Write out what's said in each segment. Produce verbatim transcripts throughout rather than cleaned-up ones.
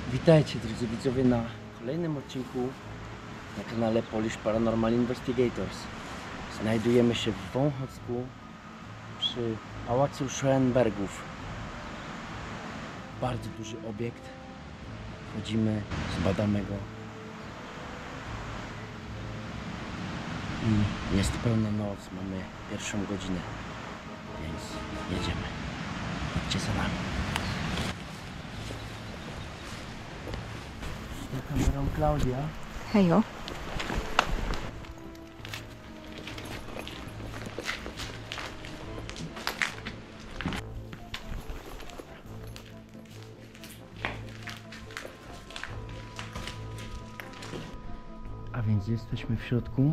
Witajcie drodzy widzowie na kolejnym odcinku na kanale Polish Paranormal Investigators. Znajdujemy się w Wąchocku przy Pałacu Schoenbergów. Bardzo duży obiekt. Wchodzimy, zbadamy go. I jest pełna noc, mamy pierwszą godzinę, więc jedziemy. Chodźcie za nami. Za kamerą Klaudia. Hejo. A więc jesteśmy w środku.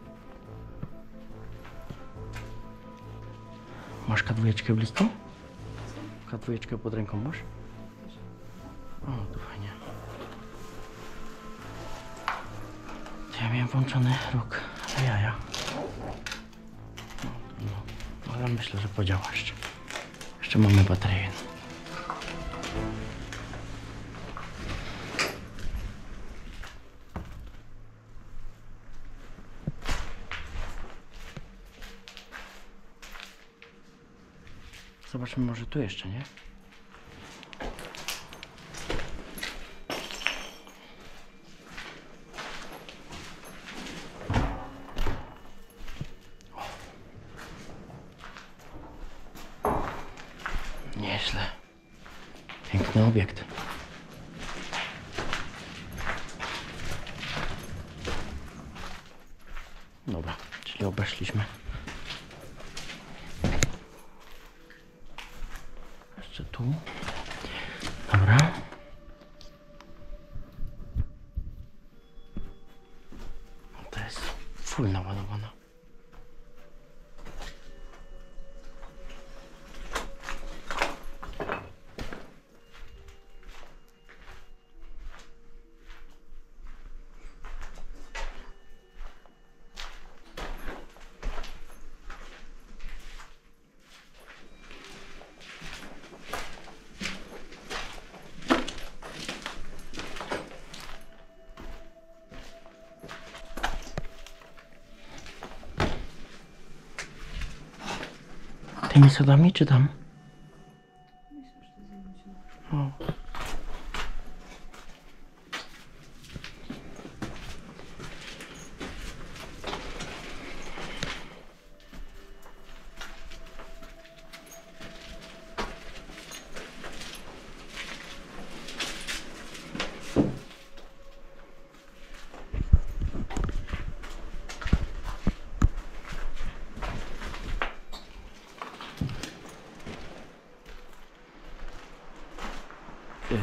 Masz kadwójeczkę blisko? Kadwójeczkę pod ręką masz? O, to fajnie. Ja miałem włączony róg, ale jaja. No, no, ale myślę, że podziała jeszcze. Jeszcze mamy baterię. Zobaczmy może tu jeszcze, nie? Nieźle. Piękny obiekt. Dobra, czyli obeszliśmy. Jeszcze tu. Dobra. To jest full naładowana. Tymi schodami czy tam? O. Yy.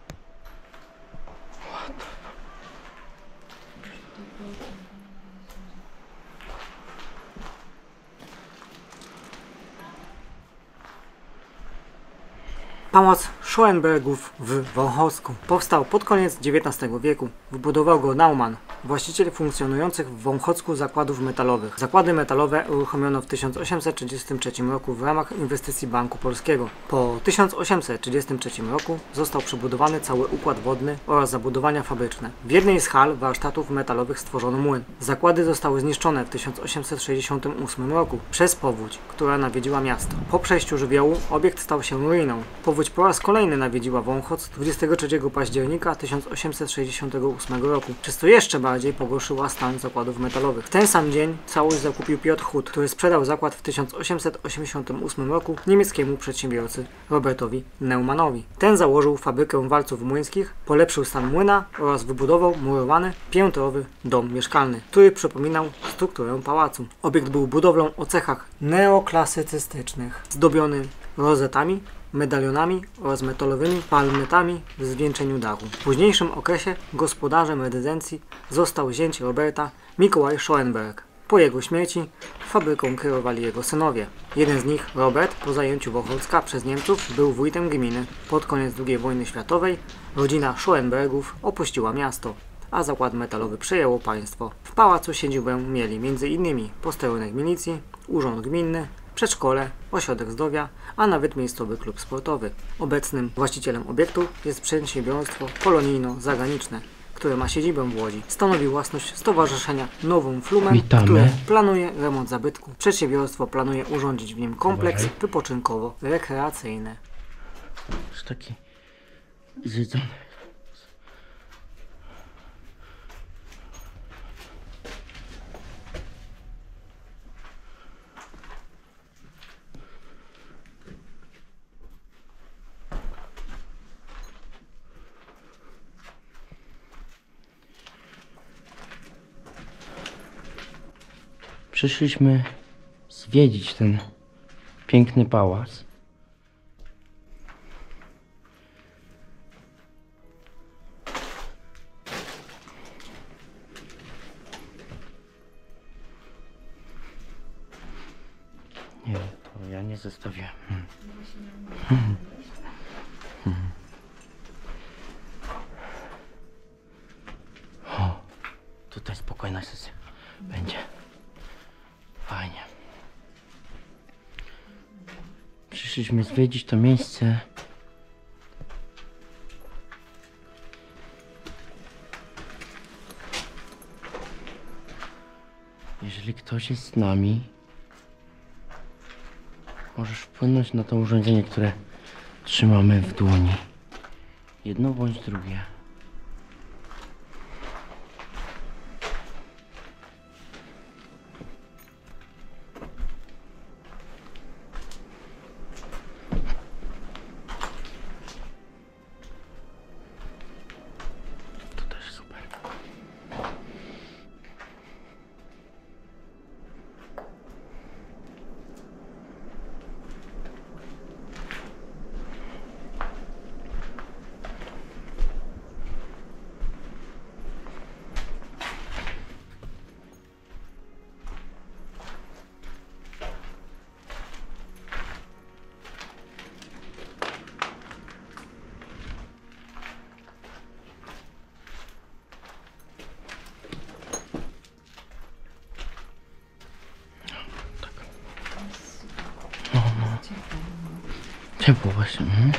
Pałac Schoenbergów w Wąchocku powstał pod koniec dziewiętnastego wieku. Wybudował go Naumann, właściciel funkcjonujących w Wąchocku zakładów metalowych. Zakłady metalowe uruchomiono w tysiąc osiemset trzydziestym trzecim roku w ramach inwestycji Banku Polskiego. Po tysiąc osiemset trzydziestym trzecim roku został przebudowany cały układ wodny oraz zabudowania fabryczne. W jednej z hal warsztatów metalowych stworzono młyn. Zakłady zostały zniszczone w tysiąc osiemset sześćdziesiątym ósmym roku przez powódź, która nawiedziła miasto. Po przejściu żywiołu obiekt stał się ruiną. Powódź po raz kolejny nawiedziła Wąchock dwudziestego trzeciego października tysiąc osiemset sześćdziesiątego ósmego roku, przez co jeszcze bardziej pogorszyła stan zakładów metalowych. W ten sam dzień całość zakupił Piotr Hut, który sprzedał zakład w tysiąc osiemset osiemdziesiątym ósmym roku niemieckiemu przedsiębiorcy Robertowi Neumannowi. Ten założył fabrykę walców młyńskich, polepszył stan młyna oraz wybudował murowany, piętrowy dom mieszkalny, który przypominał strukturę pałacu. Obiekt był budowlą o cechach neoklasycystycznych, zdobiony rozetami, medalionami oraz metalowymi palmetami w zwieńczeniu dachu. W późniejszym okresie gospodarzem rezydencji został zięć Roberta, Mikołaj Schoenberg. Po jego śmierci fabryką kierowali jego synowie. Jeden z nich, Robert, po zajęciu Wąchocka przez Niemców był wójtem gminy. Pod koniec drugiej wojny światowej rodzina Schoenbergów opuściła miasto, a zakład metalowy przejęło państwo. W pałacu siedzibę mieli m.in. posterunek milicji, urząd gminny, przedszkole, ośrodek zdrowia, a nawet miejscowy klub sportowy. Obecnym właścicielem obiektu jest przedsiębiorstwo polonijno-zagraniczne, które ma siedzibę w Łodzi. Stanowi własność Stowarzyszenia Novum Flumen, Witamy. które planuje remont zabytku. Przedsiębiorstwo planuje urządzić w nim kompleks Uważaj. wypoczynkowo-rekreacyjny. Już taki zjedzony. Przyszliśmy zwiedzić ten piękny pałac. Nie, to ja nie zostawiłem. Hmm. Hmm. Hmm. O, tutaj spokojna sesja będzie. Fajnie. Przyszliśmy zwiedzić to miejsce. Jeżeli ktoś jest z nami, możesz wpłynąć na to urządzenie, które trzymamy w dłoni. Jedno bądź drugie. To też super. Ciepło właśnie. Mhm.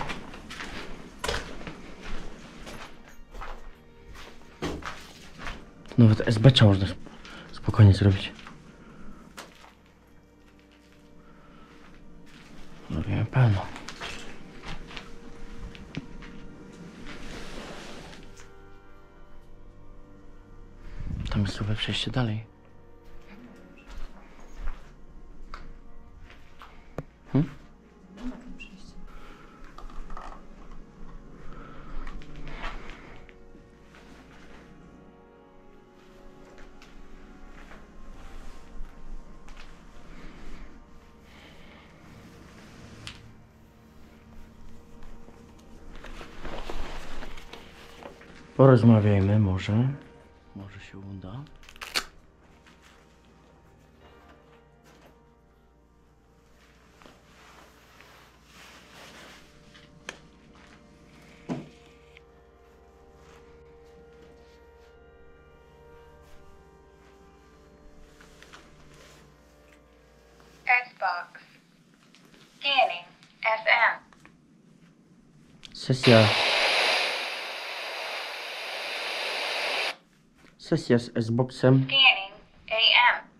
Nawet S B można spokojnie zrobić. Robimy pełno. Tam jest sobie przejście dalej. Hmm? Porozmawiajmy może. Może się uda. Xbox. Scanning. F M. Sesja. Sesja z Xboxem. Scanning. A M.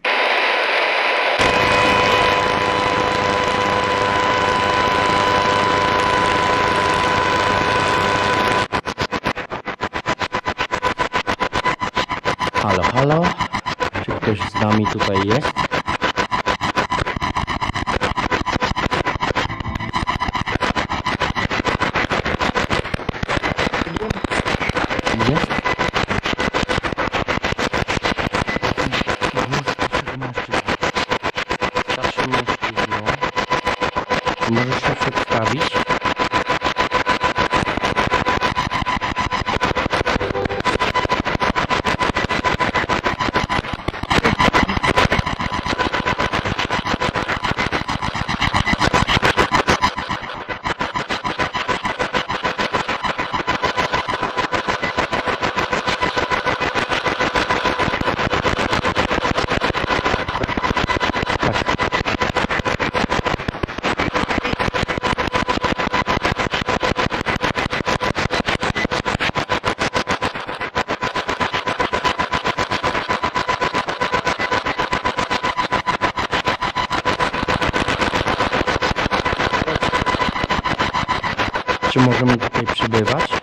Halo, halo. Czy ktoś z nami tutaj jest? Jest? Starszy mężczyzna. Możesz się przedstawić? Jeszcze możemy tutaj przybywać.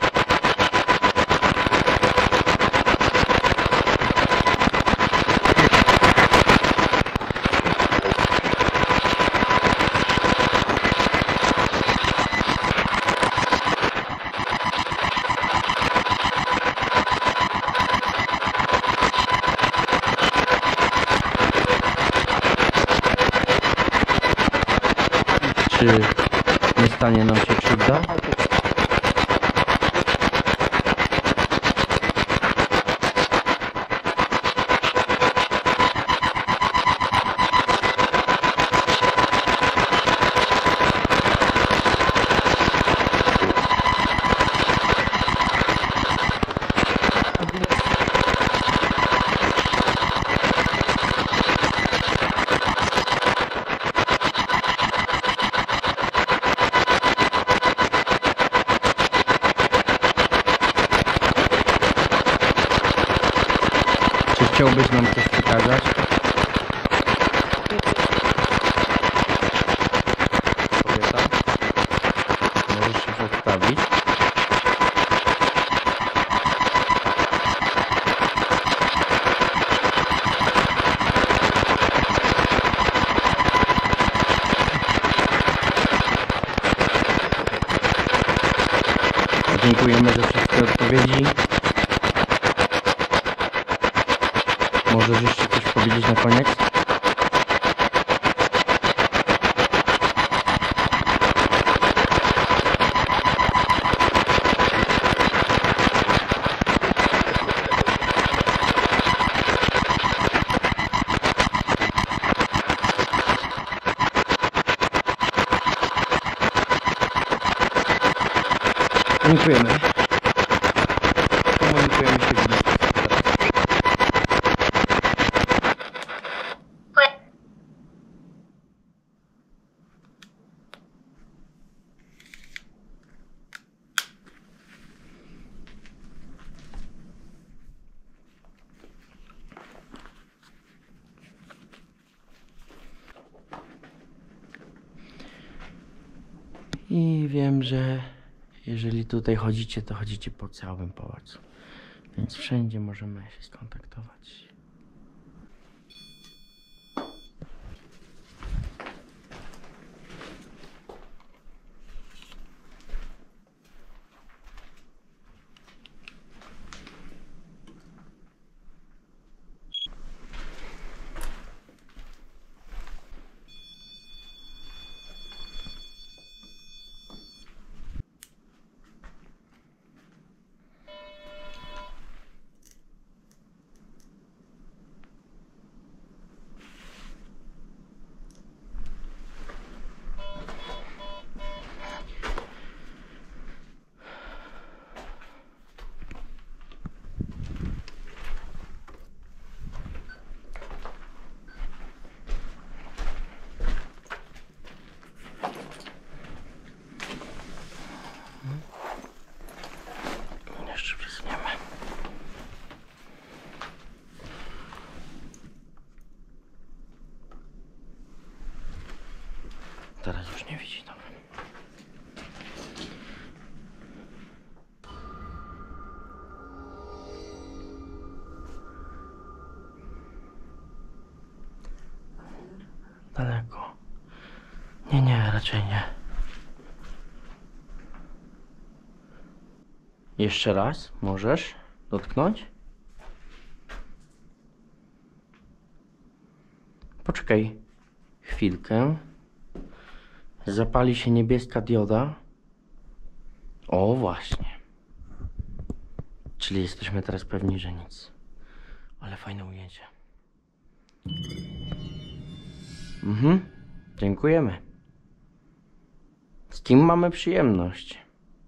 Czy nie stanie nam się krzywda? Czy chciałbyś nam coś przekazać? Kobieta? Możesz się przedstawić. Dziękujemy za wszystkie odpowiedzi. Możesz jeszcze coś powiedzieć na koniec? Dziękujemy. Komunikujemy się z I wiem, że jeżeli tutaj chodzicie, to chodzicie po całym pałacu, więc wszędzie możemy się skontaktować. Jeszcze wysuniemy. Teraz już nie widzi, dobra. Daleko. Nie, nie, raczej nie. Jeszcze raz możesz dotknąć? Poczekaj chwilkę. Zapali się niebieska dioda. O, właśnie. Czyli jesteśmy teraz pewni, że nic. Ale fajne ujęcie. Mhm. Dziękujemy. Z kim mamy przyjemność?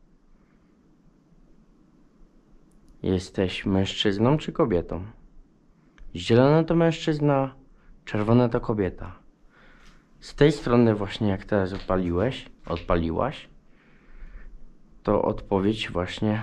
Jesteś mężczyzną czy kobietą? Zielone to mężczyzna, czerwone to kobieta. Z tej strony właśnie, jak teraz odpaliłeś, odpaliłaś, to odpowiedź właśnie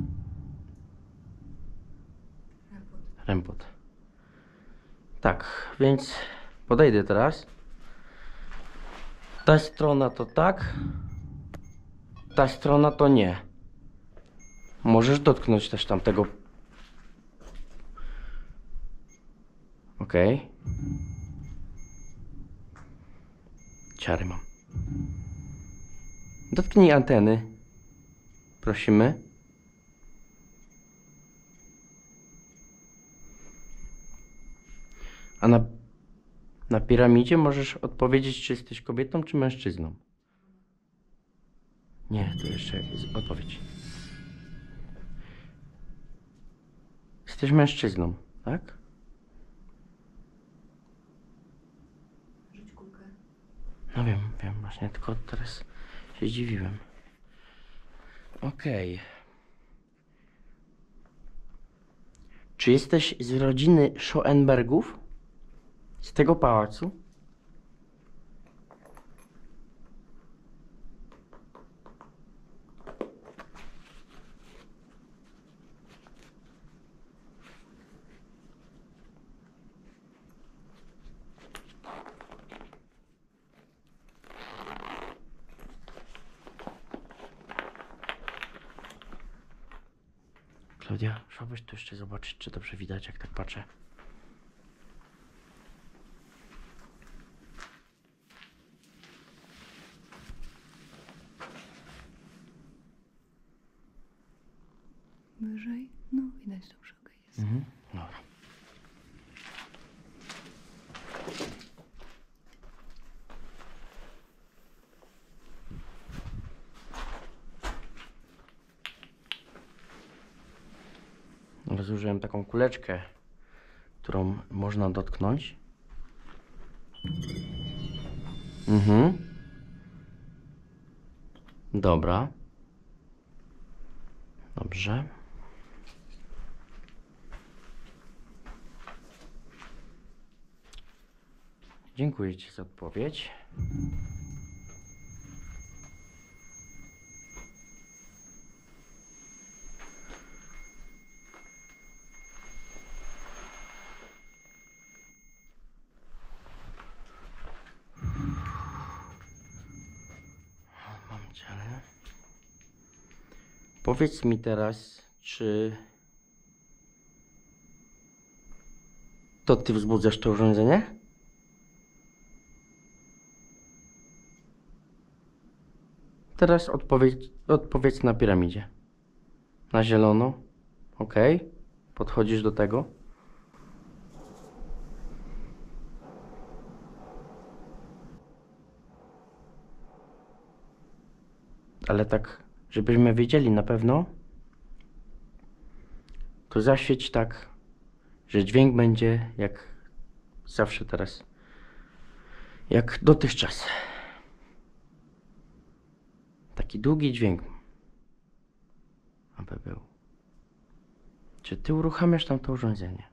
Rempot. Tak, więc podejdę teraz. Ta strona to tak, ta strona to nie. Możesz dotknąć też tamtego. Okej. Ciary mam. Dotknij anteny. Prosimy. A na, na piramidzie możesz odpowiedzieć, czy jesteś kobietą, czy mężczyzną. Nie, to jeszcze jest odpowiedź. Jesteś mężczyzną, tak? Rzuć kulkę. No wiem, wiem, właśnie, tylko teraz się zdziwiłem. Okej. Czy jesteś z rodziny Schoenbergów? Z tego pałacu? Klaudia, chciałbyś tu jeszcze zobaczyć, czy dobrze widać, jak tak patrzę? Wyżej? No, widać dobrze, okej jest. Mhm, dobra. Zużyłem taką kuleczkę, którą można dotknąć. Mhm. Dobra. Dobrze. Dziękuję Ci za odpowiedź. Mam ciele. Powiedz mi teraz, czy to Ty wzbudzasz to urządzenie? Teraz odpowiedź, odpowiedź na piramidzie. Na zielono. Ok. Podchodzisz do tego. Ale tak, żebyśmy wiedzieli na pewno, to zaświeć tak, że dźwięk będzie jak zawsze teraz. Jak dotychczas. Taki długi dźwięk. Aby był. Czy Ty uruchamiasz tam to urządzenie?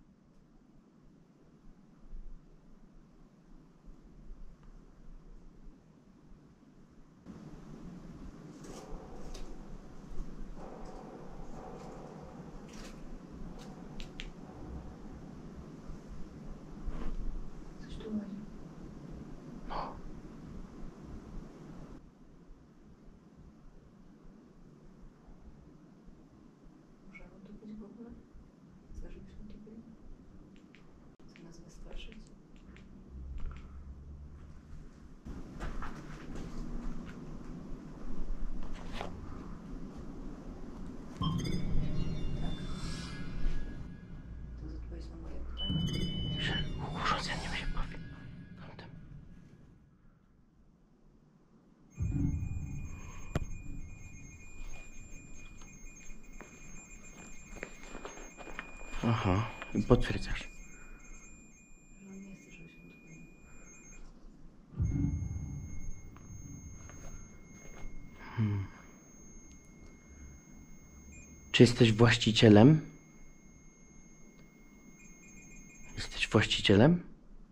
Coś tu łazi. No. Możemy tu być w ogóle? Chcesz, żebyśmy tu byli? Chce nas wystraszyć? To jest odpowiedź na moje pytanie? Że urządzeniem się bawi. Tamtym. Aha, i potwierdzasz. Że on nie chce, żebyśmy tu byli. Czy jesteś właścicielem? Jesteś właścicielem?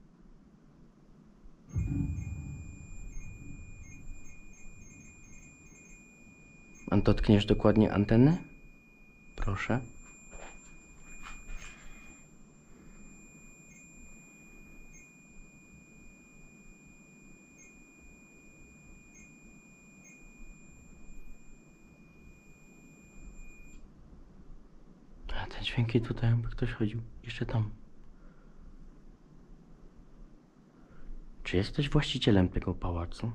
A dotkniesz dokładnie anteny? Proszę. Te dźwięki tutaj, jakby ktoś chodził. Jeszcze tam. Czy jesteś właścicielem tego pałacu?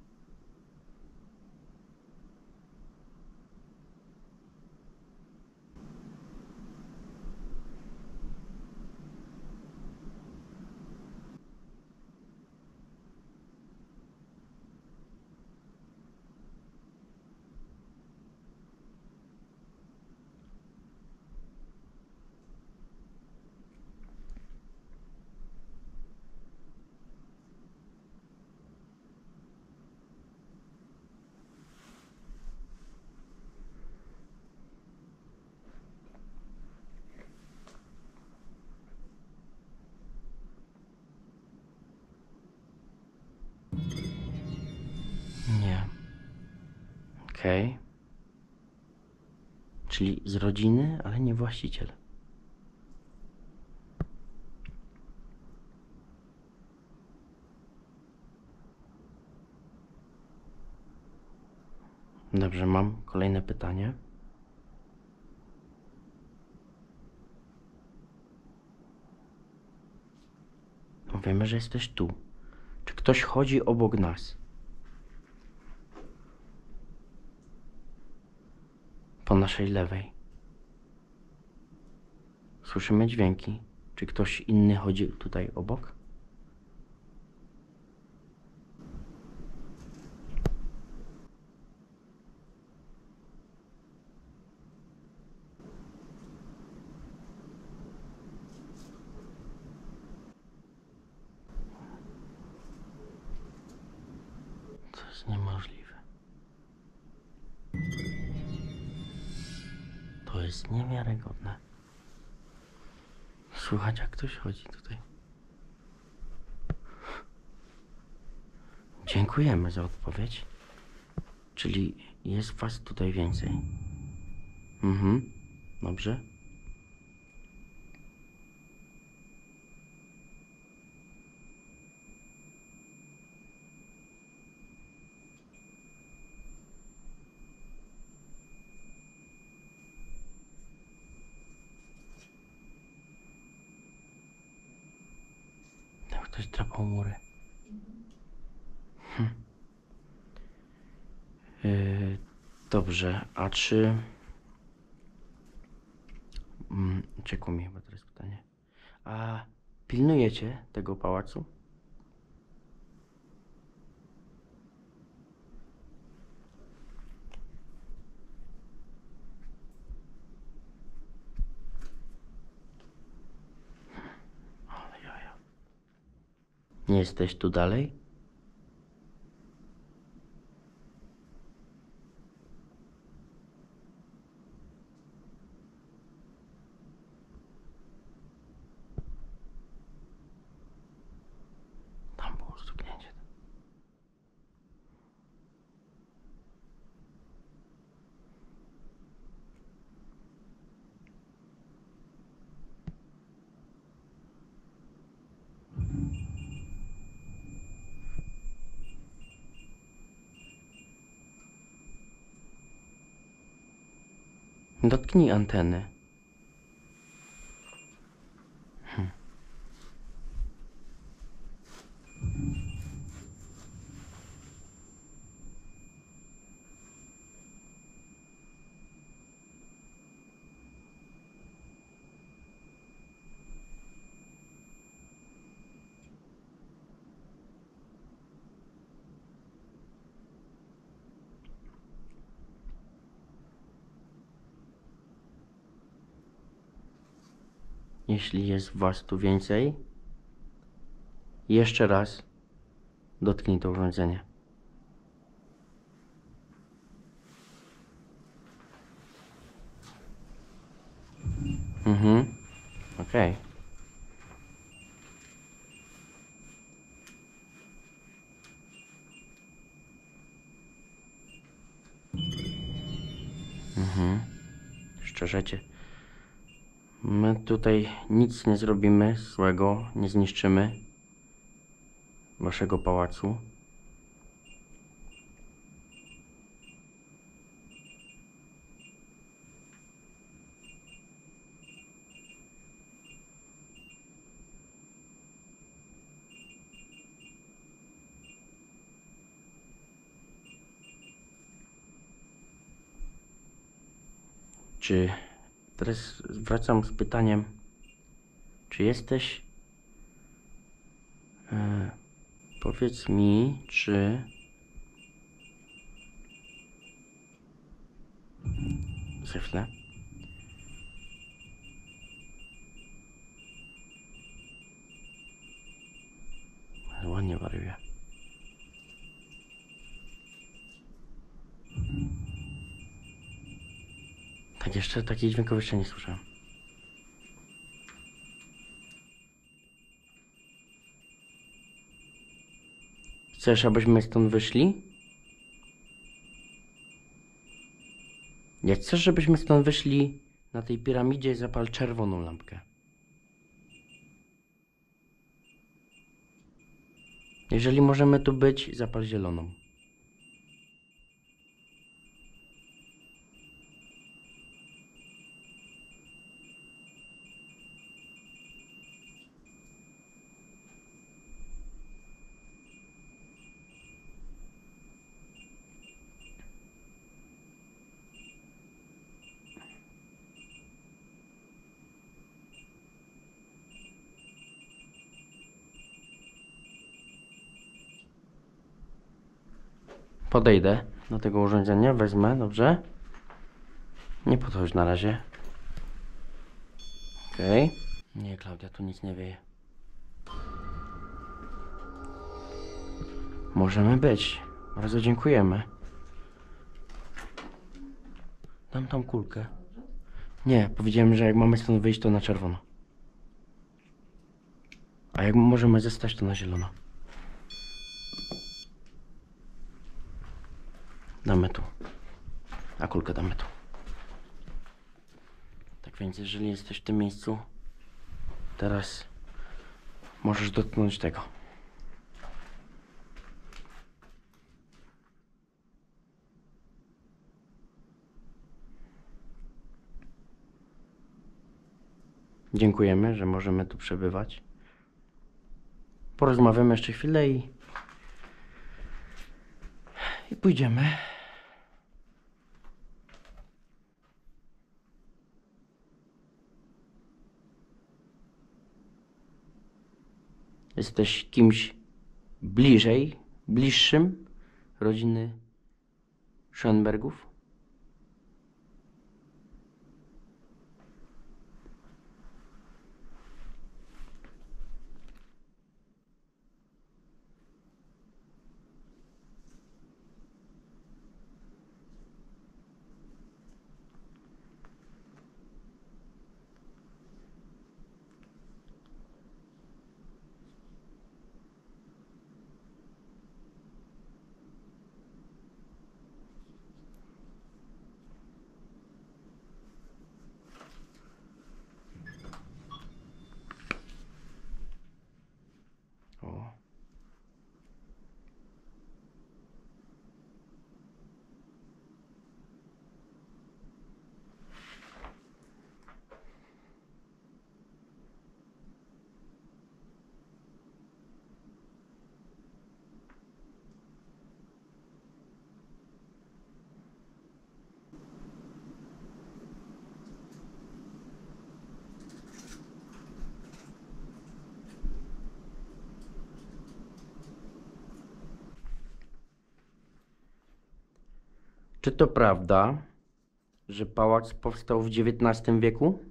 Nie. Okej. Czyli z rodziny, ale nie właściciel. Dobrze, mam kolejne pytanie. No wiemy, że jesteś tu. Czy ktoś chodzi obok nas? Po naszej lewej. Słyszymy dźwięki. Czy ktoś inny chodzi tutaj obok? To jest niemożliwe. To jest niewiarygodne. Słuchać, jak ktoś chodzi tutaj. Dziękujemy za odpowiedź. Czyli jest was tutaj więcej. Mhm. Dobrze. Tam ktoś drapał mury. Hm. Yy, dobrze, a czy... Mm, uciekło mi chyba teraz pytanie. A pilnujecie tego pałacu? Ale jaja. Nie jesteś tu dalej? Tam było stuknięcie. Dotknij anteny. Hm. Jeśli jest was tu więcej, jeszcze raz dotknij to urządzenie. Mhm. Okej. Okay. Mhm. Szczerzecie. My tutaj nic nie zrobimy złego, nie zniszczymy waszego pałacu. Czy teraz wracam z pytaniem, czy jesteś... E, powiedz mi, czy... Za chwilę. Ale ładnie wariuje. Tak jeszcze, takiej dźwięków jeszcze nie słyszałem. Chcesz, abyśmy stąd wyszli? Jak chcesz, żebyśmy stąd wyszli na tej piramidzie, zapal czerwoną lampkę. Jeżeli możemy tu być, zapal zieloną. Podejdę do tego urządzenia, wezmę, dobrze? Nie podchodź na razie. Okej. Okay. Nie, Klaudia, tu nic nie wieje. Możemy być. Bardzo dziękujemy. Dam tam kulkę. Nie, powiedziałem, że jak mamy stąd wyjść, to na czerwono. A jak możemy zostać, to na zielono. Damy tu. A kulkę damy tu. Tak więc, jeżeli jesteś w tym miejscu, teraz możesz dotknąć tego. Dziękujemy, że możemy tu przebywać. Porozmawiamy jeszcze chwilę i... i pójdziemy. Jesteś kimś bliżej, bliższym rodziny Schoenbergów? O. Czy to prawda, że pałac powstał w dziewiętnastym wieku?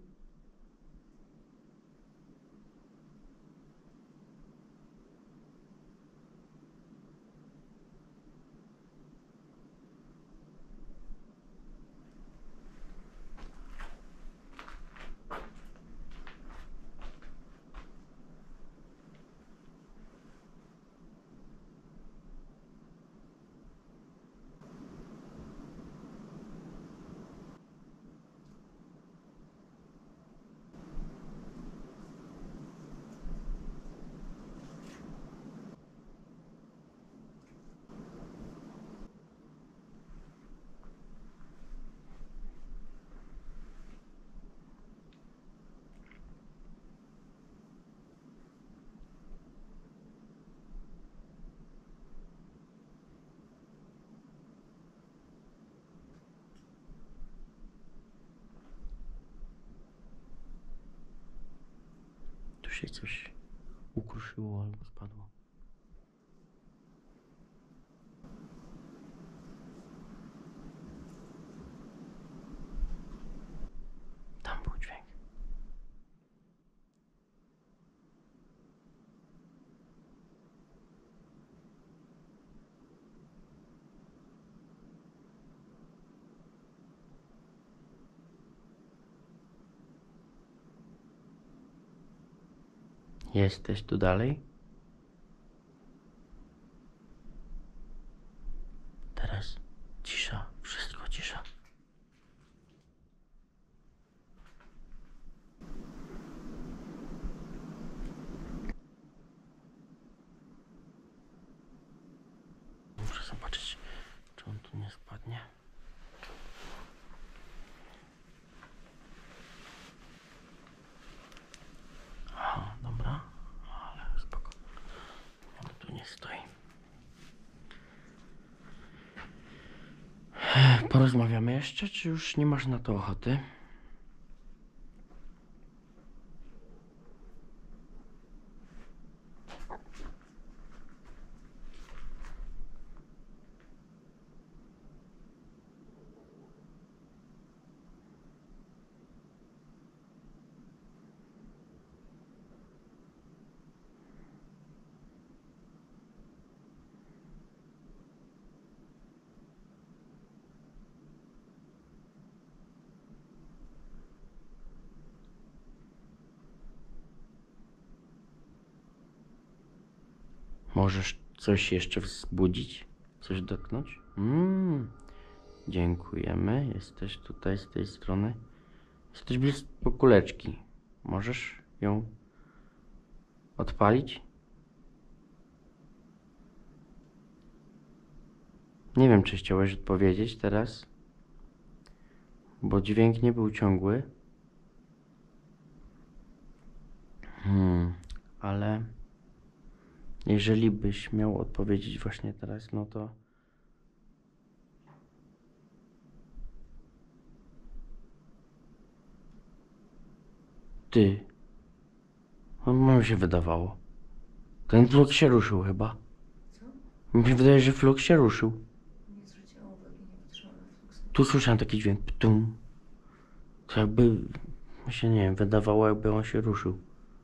się coś ukruszyło albo spadło. Tam był dźwięk. Jesteś tu dalej? Teraz cisza, wszystko cisza. Muszę zobaczyć, czy on tu nie spadnie. Aha, dobra, ale spoko. On tu nie stoi. Porozmawiamy jeszcze, czy już nie masz na to ochoty? Możesz coś jeszcze wzbudzić? Coś dotknąć? Mm, dziękujemy. Jesteś tutaj z tej strony. Jesteś blisko kuleczki. Możesz ją odpalić? Nie wiem, czy chciałeś odpowiedzieć teraz, bo dźwięk nie był ciągły. Hmm, ale jeżeli byś miał odpowiedzieć właśnie teraz, no to ty. No, mi się wydawało. Ten fluk się ruszył chyba. Co? Mi się wydaje, że fluk się ruszył. Nie zwróciłam uwagi, nie patrzyłam na flux. Tu słyszałem taki dźwięk. Ptum. To jakby mi się, nie wiem, wydawało, jakby on się ruszył.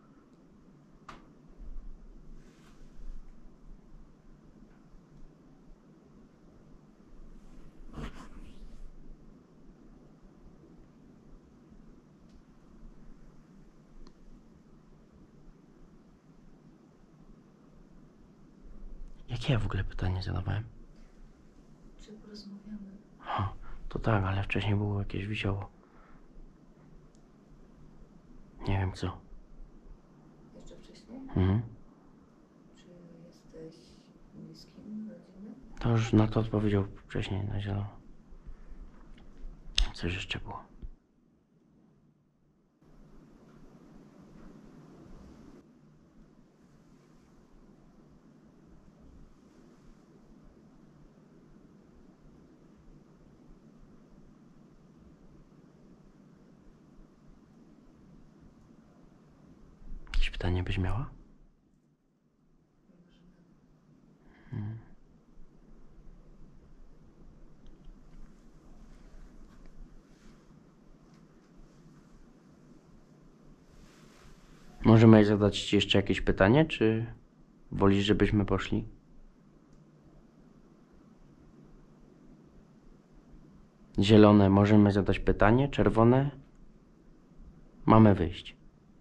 Jakie ja w ogóle pytanie zadawałem? Czy porozmawiamy? Ha, to tak, ale wcześniej było jakieś wisiało. Nie wiem co. Jeszcze wcześniej? Mhm. Czy jesteś bliskim rodziny? To już na to odpowiedział wcześniej na zielono. Coś jeszcze było. Jakieś pytanie byś miała? Hmm. Możemy zadać ci jeszcze jakieś pytanie, czy wolisz, żebyśmy poszli? Zielone, możemy zadać pytanie, czerwone, mamy wyjść.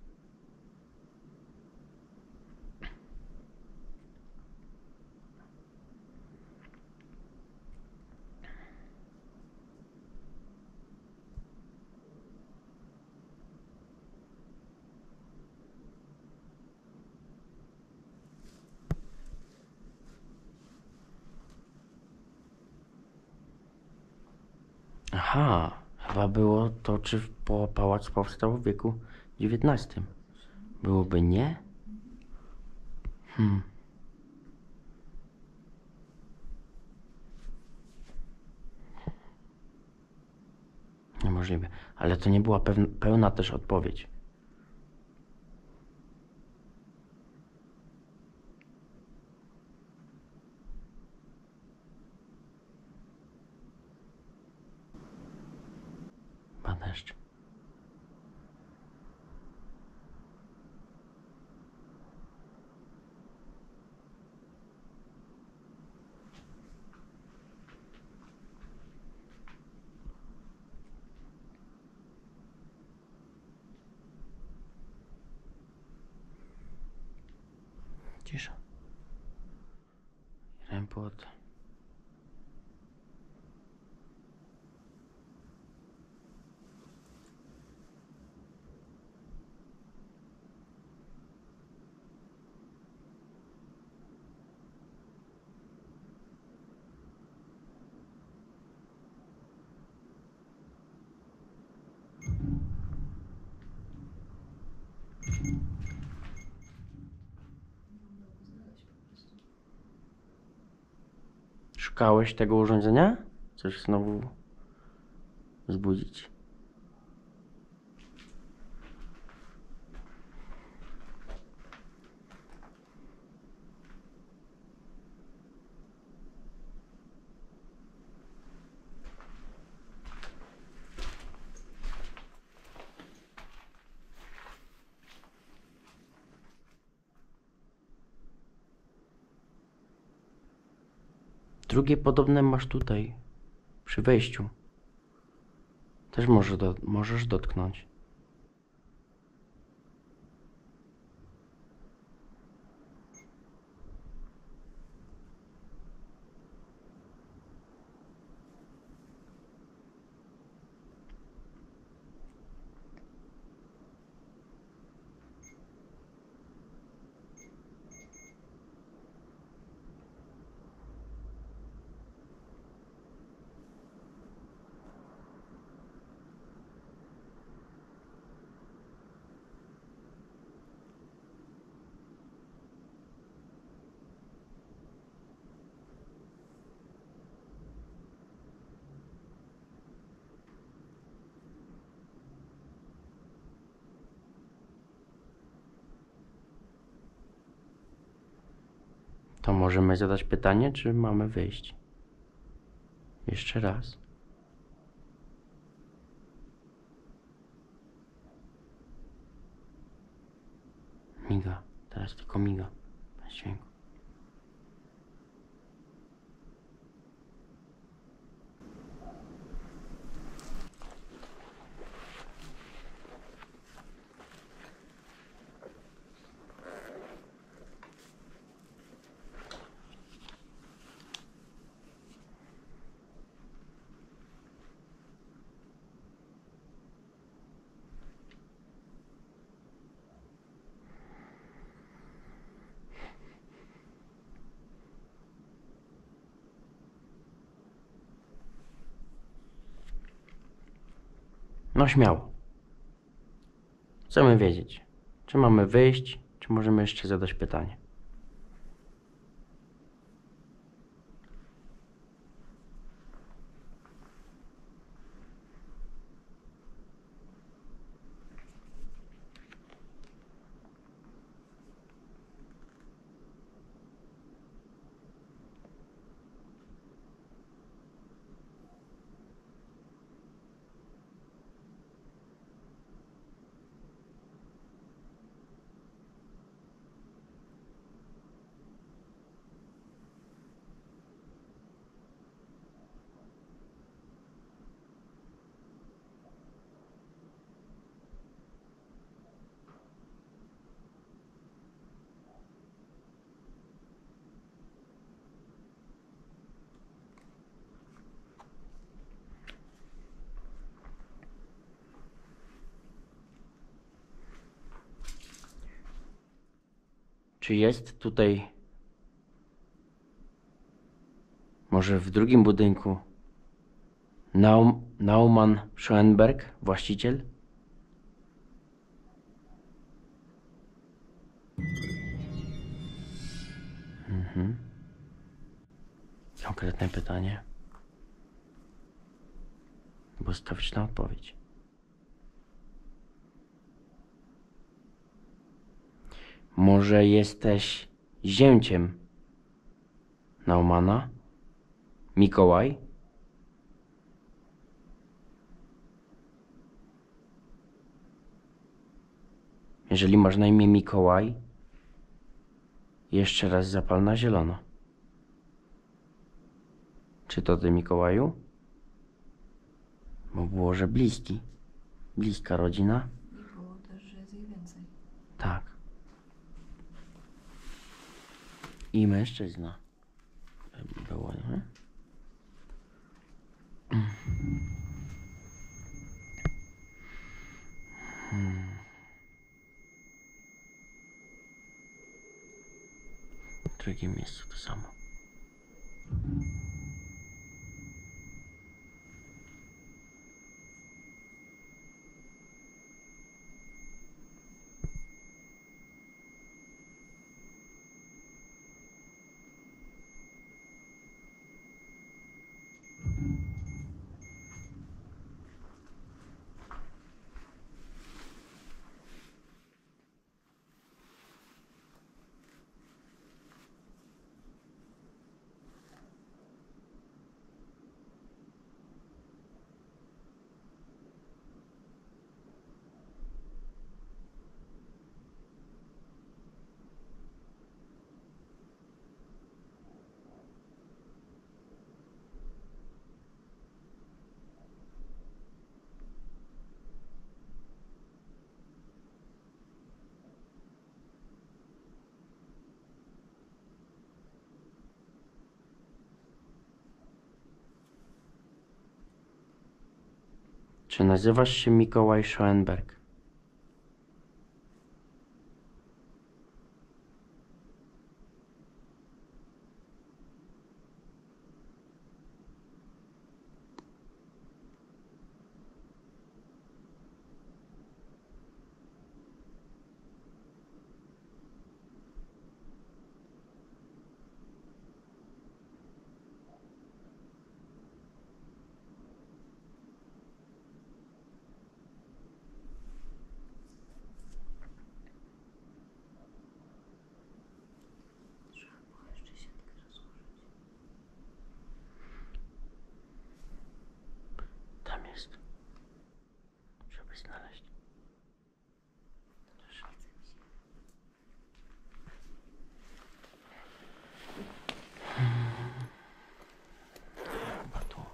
Aha, chyba było to, czy po pałac powstał w wieku dziewiętnastym. Byłoby nie? Hmm. Niemożliwe, ale to nie była pełna, pełna też odpowiedź. deszcz. Cisza. Rempot. Szukałeś tego urządzenia? Chcesz znowu wzbudzić? Drugie podobne masz tutaj, przy wejściu. Też może do, możesz dotknąć. To możemy zadać pytanie, czy mamy wyjść? Jeszcze raz. Miga. Teraz tylko miga. Bez dźwięku. No śmiało. Chcemy wiedzieć, czy mamy wyjść, czy możemy jeszcze zadać pytanie. Czy jest tutaj, może w drugim budynku, Naum, Naumann Schoenberg, właściciel? Mhm. Konkretne pytanie. Błyskawiczna odpowiedź. Może jesteś zięciem Naumana? Mikołaj? Jeżeli masz na imię Mikołaj, jeszcze raz zapal na zielono. Czy to ty, Mikołaju? Bo było, że bliski. Bliska rodzina? I było też, że jest ich więcej. Tak. I mężczyzna. Było, nie? Hmm. W drugim miejscu to samo. Czy nazywasz się Mikołaj Schoenberg? Trzeba było jeszcze siatkę rozłożyć. Tam jest. Żeby znaleźć. Chyba tu.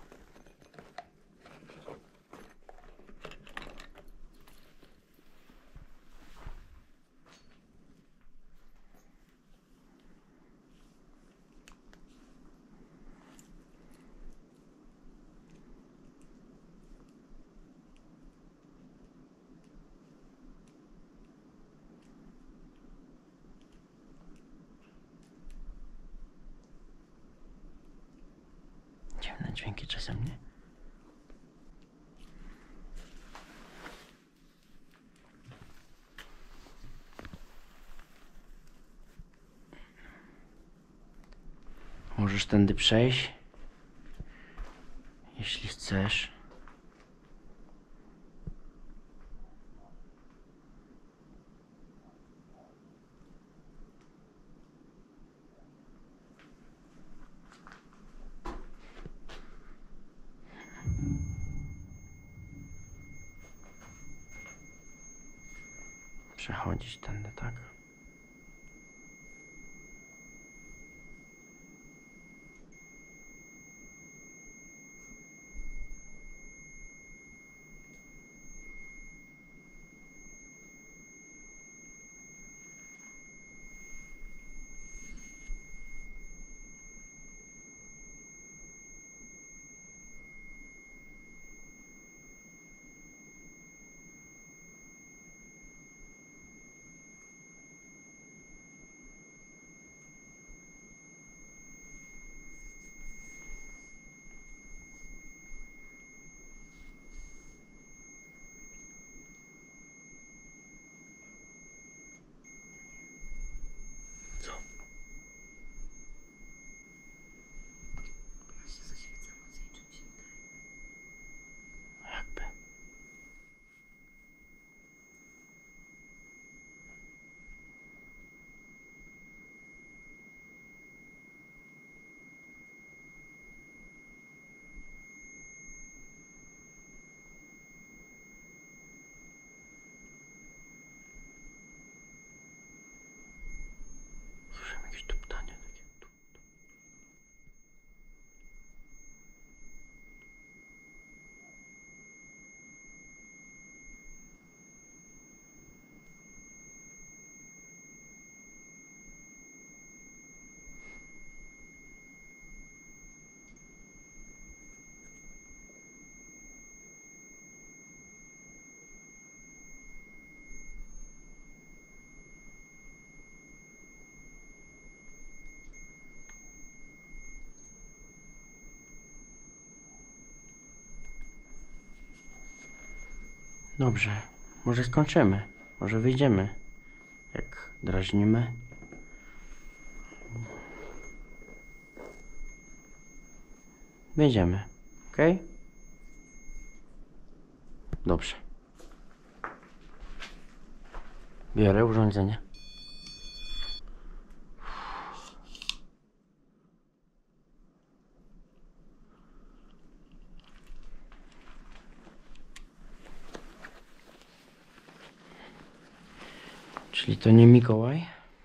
Dziwne dźwięki czasem, nie? Możesz tędy przejść, jeśli chcesz. Przechodzić tędy, tak? Dobrze, może skończymy, może wyjdziemy, jak drażnimy. Wyjdziemy, ok? Dobrze. Biorę urządzenie. Czyli to nie Mikołaj?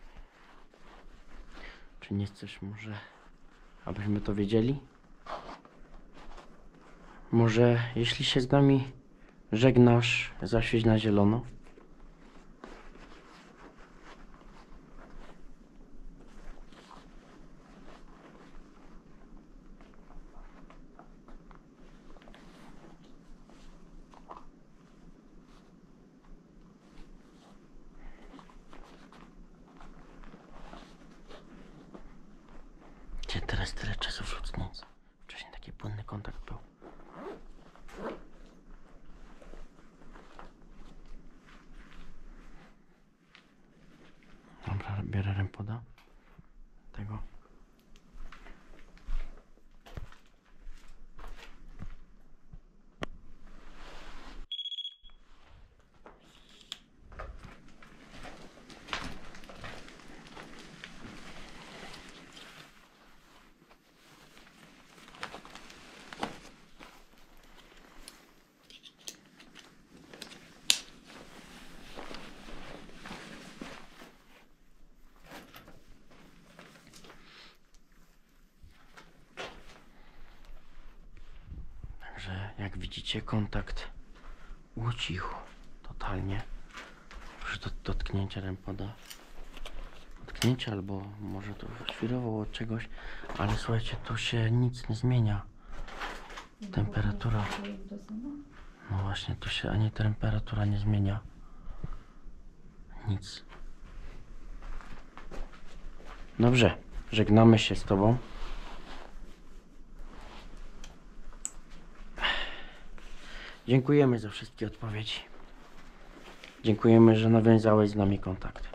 Czy nie chcesz może, abyśmy to wiedzieli? Może jeśli się z nami żegnasz, zaświeć na zielono? Gdzie teraz tyle czasu wśród nic? Wcześniej taki płynny kontakt był. Dobra, biorę rempoda. Tego. Także jak widzicie, kontakt ucichł totalnie. Już do dotknięcia rempoda. Dotknięcie albo może to świrowało od czegoś, ale słuchajcie, tu się nic nie zmienia. Temperatura. No właśnie, tu się ani temperatura nie zmienia. Nic. Dobrze, żegnamy się z tobą. Dziękujemy za wszystkie odpowiedzi. Dziękujemy, że nawiązałeś z nami kontakt.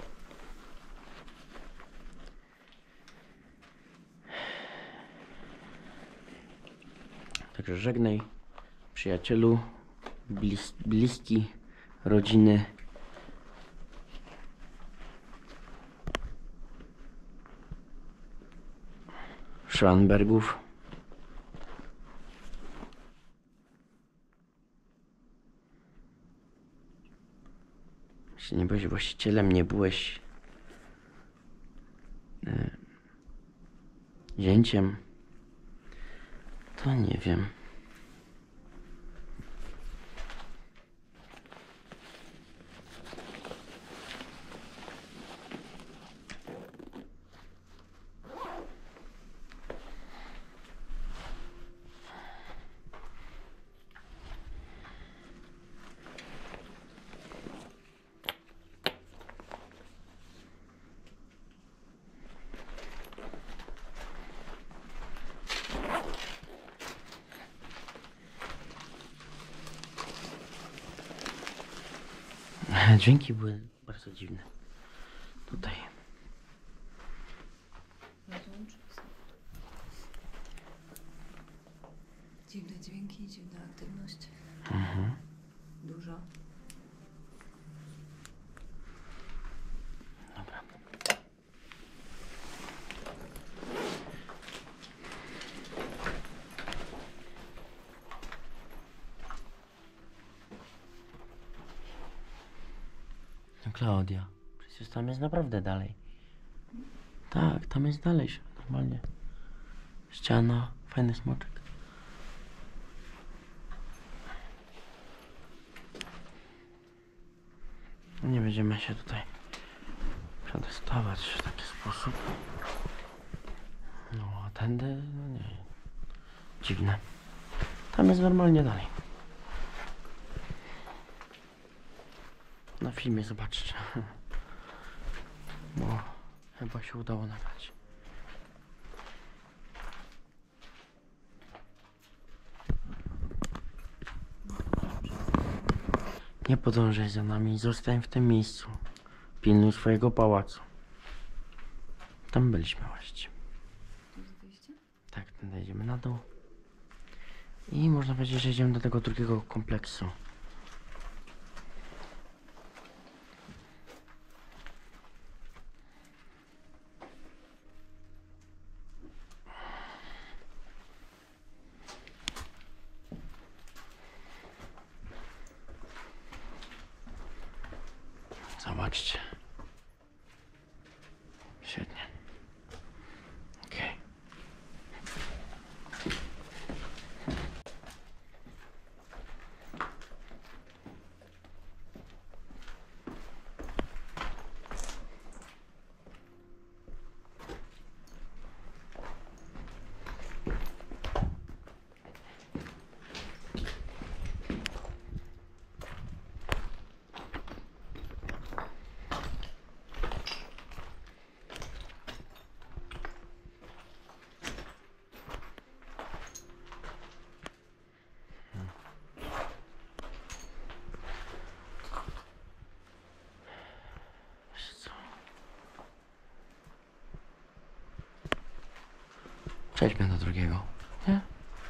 Także żegnaj, przyjacielu, blis bliski, rodziny. Schwanbergów. Jeśli nie byłeś właścicielem, nie byłeś y, zięciem, to nie wiem. Dźwięki były bardzo dziwne. Tutaj. Dziwne dźwięki, dziwna aktywność. Mhm. Dużo. Dobra. No Klaudia, przecież tam jest naprawdę dalej. Tak, tam jest dalej, normalnie. Ściana, fajny smoczek. Nie będziemy się tutaj przedostawać w taki sposób. No a tędy, no nie. Dziwne. Tam jest normalnie dalej. Na filmie zobaczcie. Bo chyba się udało nagrać. Nie podążaj za nami, zostań w tym miejscu. Pilnuj swojego pałacu. Tam byliśmy właściwie. To jest wyjście? Tak, tędy idziemy na dół. I można powiedzieć, że idziemy do tego drugiego kompleksu. Zobaczcie. Świetnie. Okej. Wiesz co? Przejdźmy do drugiego. Nie?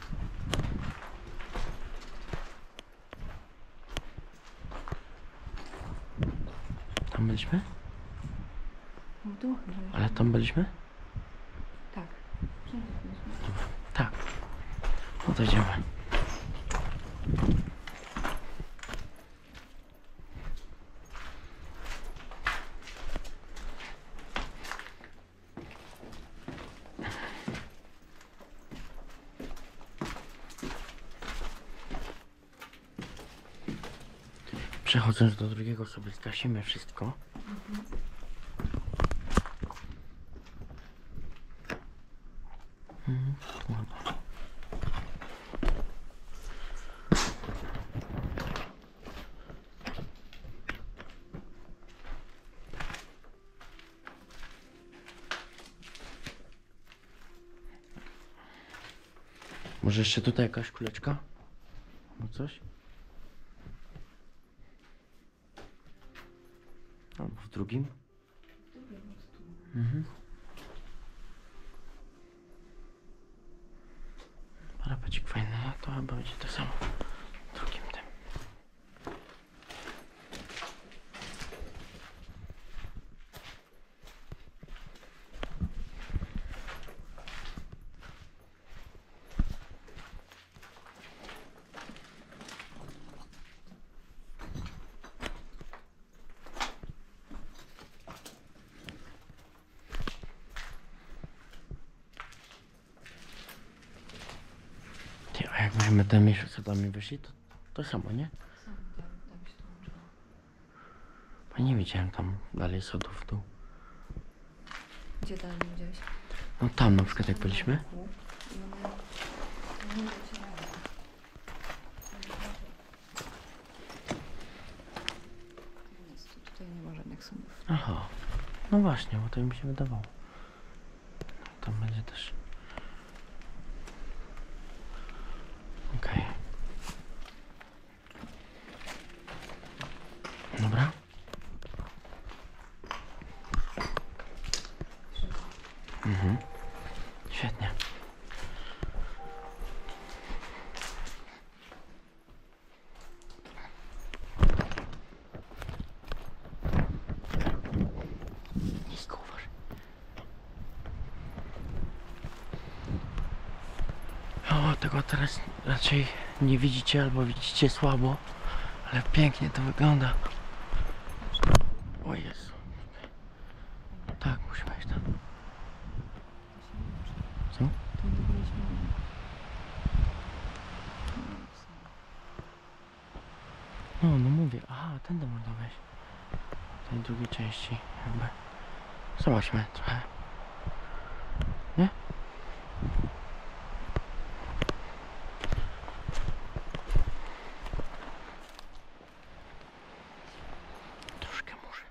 Tam byliśmy? No tu chyba. Ale tam byliśmy? Tak. Wszędzie byliśmy. Tak. No to idziemy. Przechodząc do drugiego sobie zgasimy wszystko. Mhm, tu chyba. Może jeszcze tutaj jakaś kuleczka? No coś? Albo w drugim? Mhm. Parapecik fajny, no to chyba będzie to samo. W drugim tym. Ty, a jak myśmy tymi schodami wyszli, to to samo, nie? Sam tam, tam się to łączyło. Bo nie widziałem tam dalej schodów w dół. Gdzie dalej widziałeś? No tam na przykład jak byliśmy. I one... one wycierały. Nic, tu- tutaj nie ma żadnych sądów. Aha. No właśnie, bo to mi się wydawało. Tam będzie też. Okej. Dobra. Mhm. Świetnie. Nisko uważaj. O, tego teraz raczej nie widzicie albo widzicie słabo, ale pięknie to wygląda. O Jezu. Tak, musimy iść tam. Co? Tam nie byliśmy. No, no mówię. Aha, tędy można wejść. W tej drugiej części jakby. Zobaczmy trochę. Nie? Troszkę muszę.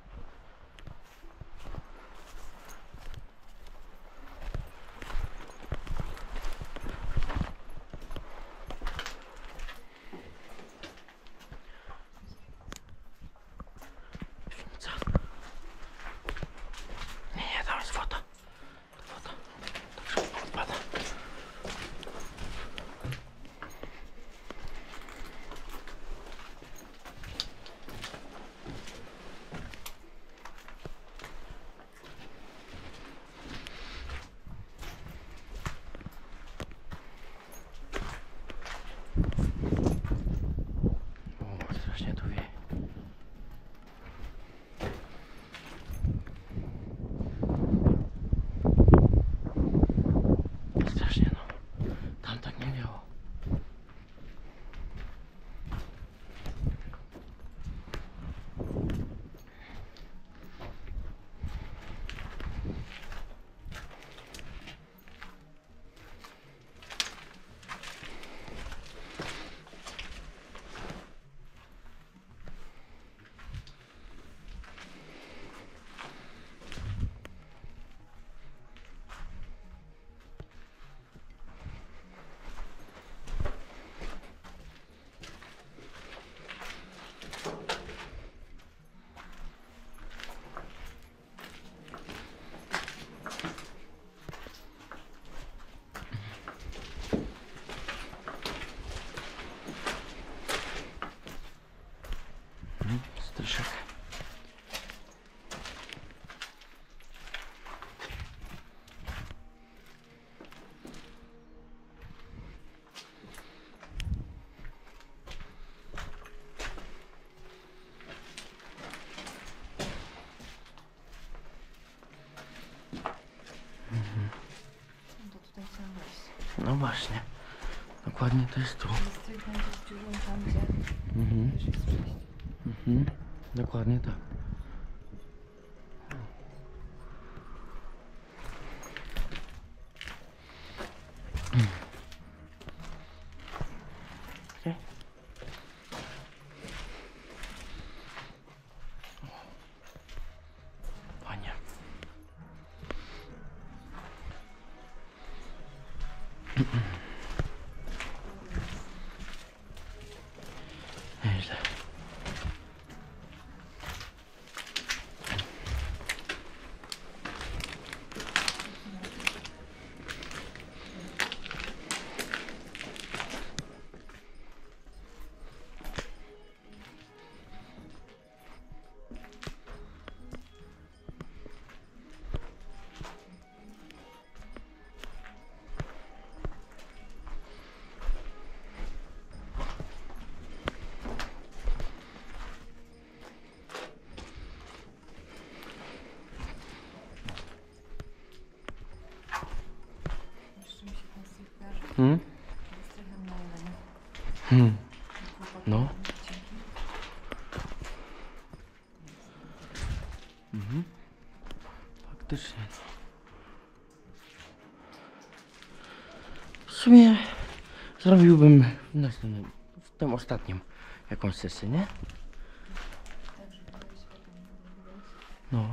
właśnie. Dokładnie to jest tu. Strych będzie z dziurą tam, gdzie Mhm. też jest przejście. Mhm. Dokładnie tak. Okay. Fajnie. Nieźle. Jeszcze mi się ten strych kojarzy Hmm? ze strychem na jeleniu. Hmm. Chłopaki No. robią cienki. Mhm. Faktycznie. W sumie zrobiłbym w następnym, w tym ostatnim jakąś sesję, nie? Tak, żeby wejść potem na drugą. No.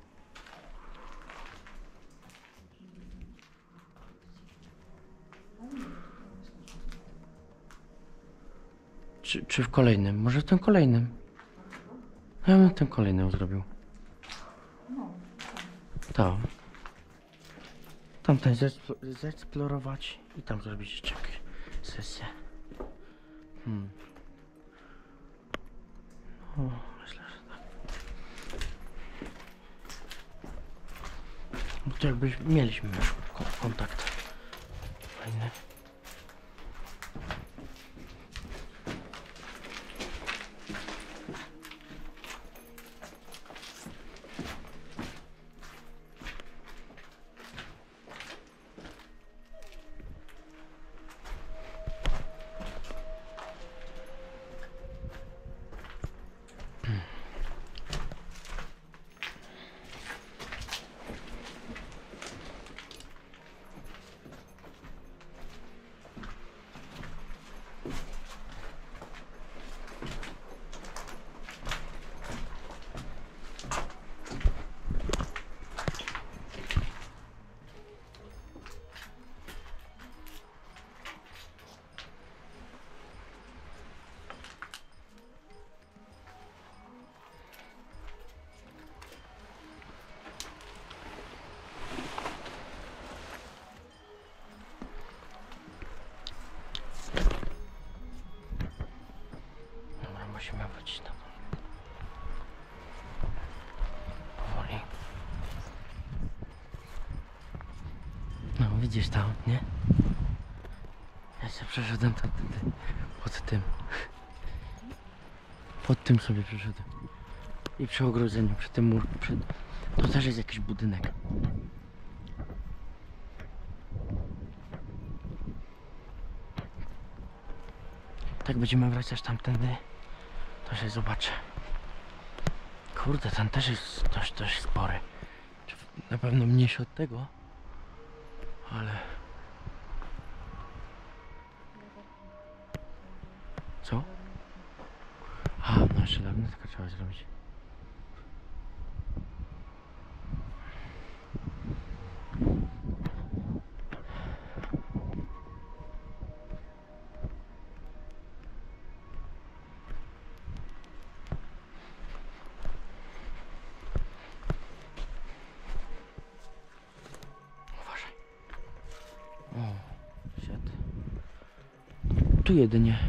Czy, czy w kolejnym? Może w tym kolejnym? Ja bym w tym kolejnym zrobił. No, Tak. Tamten zeeksplo- zeeksplorować i tam zrobić jeszcze jakieś sesję. Hmm. O, myślę, że tak. No to jakbyś mieliśmy już ko- kontakt. Fajny. Dobra, musimy wrócić na to. Powoli. No widzisz tam, nie? Ja się przeszedłem tam, tam, pod tym. Pod tym sobie przeszedłem. I przy ogrodzeniu, przy tym mur, przy... To też jest jakiś budynek. Tak będziemy wracać tamtędy, to się zobaczy. Kurde, ten też jest dość, dość spory. Czy na pewno mniejszy od tego, ale... Co? A, no jeszcze lornetkę trzeba zrobić. Uważaj. O, shit. Tu jedynie.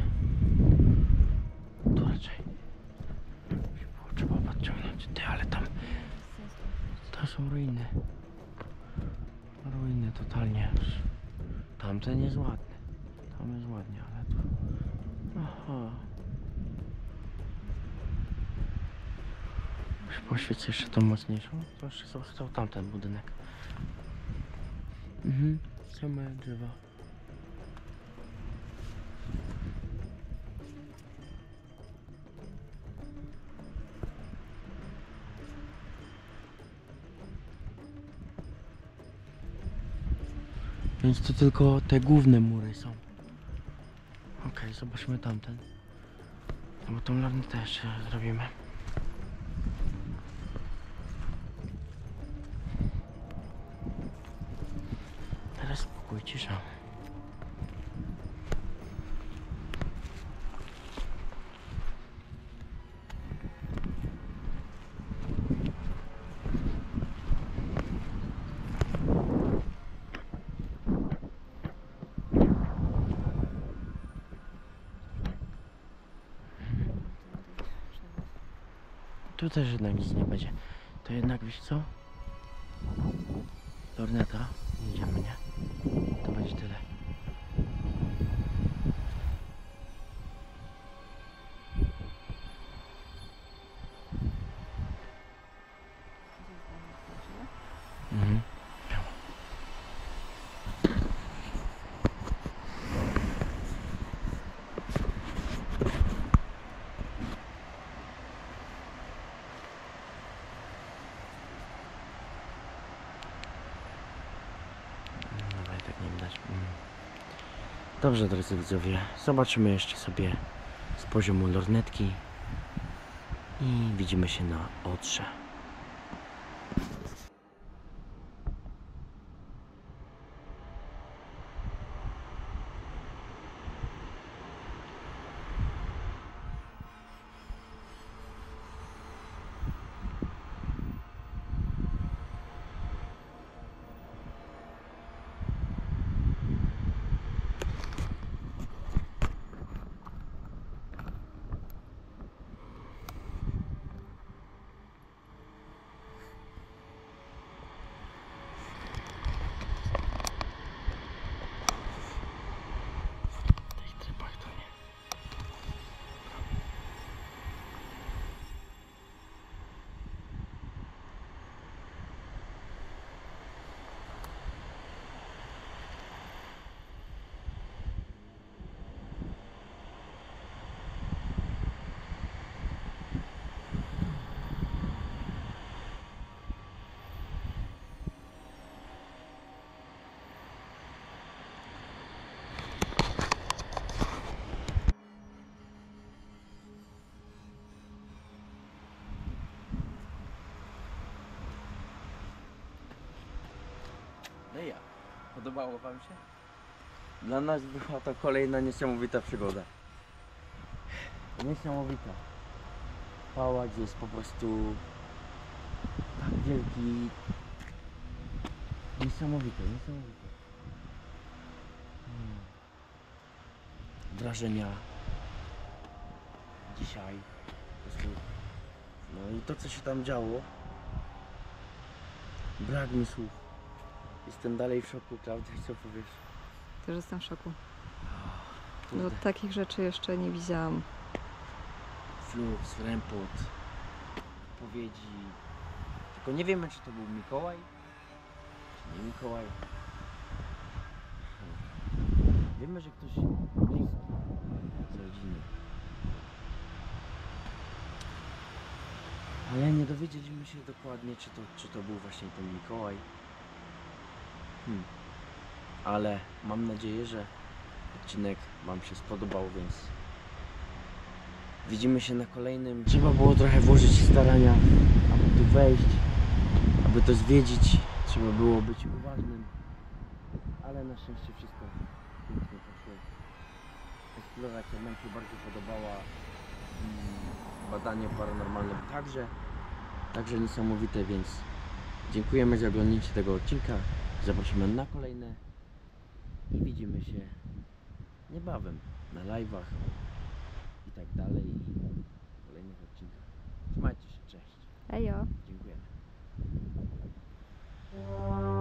Tu raczej. Było trzeba podciągnąć. Ty, ale tam... To są ruiny. Ruiny totalnie. Tamten jest ładny. Tam jest ładnie, ale tu... Aha. Już poświecę jeszcze tą mocniejszą. To jeszcze został tamten budynek. Mhm. Same drzewa. Więc to tylko te główne mury są. Okej, zobaczmy tamten. No bo tą lornetę jeszcze zrobimy. Teraz spokój, cisza. Tu też jednak nic nie będzie. To jednak, wiesz co? Lorneta. Jedziemy, nie? To będzie tyle. Mhm. Dobra, i tak nie widać. Mm. Dobrze, drodzy widzowie, zobaczymy jeszcze sobie z poziomu lornetki i widzimy się na Odrze. No i ja. Podobało wam się? Dla nas była to kolejna niesamowita przygoda. Niesamowita. Pałac jest po prostu tak wielki. Niesamowite, niesamowite. Hmm. Wrażenia dzisiaj. Po prostu. No i to, co się tam działo. Brak mi słów. Jestem dalej w szoku, Klaudia, co powiesz? Też jestem w szoku. Kurde. No takich rzeczy jeszcze nie widziałam. Flux, rempot, powiedzi. Tylko nie wiemy, czy to był Mikołaj, czy nie Mikołaj. Wiemy, że ktoś bliski z rodziny. Ale nie dowiedzieliśmy się dokładnie, czy to, czy to był właśnie ten Mikołaj. Hmm. Ale mam nadzieję, że odcinek wam się spodobał, więc widzimy się na kolejnym. Trzeba było trochę włożyć starania, aby tu wejść, aby to zwiedzić. Trzeba było być uważnym, ale na szczęście wszystko pięknie poszło. Eksploracja nam się bardzo podobała. Mm, Badanie paranormalne także. Także niesamowite, więc dziękujemy za oglądnięcie tego odcinka. Zaprosimy na kolejne i widzimy się niebawem na live'ach i tak dalej i w kolejnych odcinkach. Trzymajcie się, cześć. Ejo! Dziękujemy.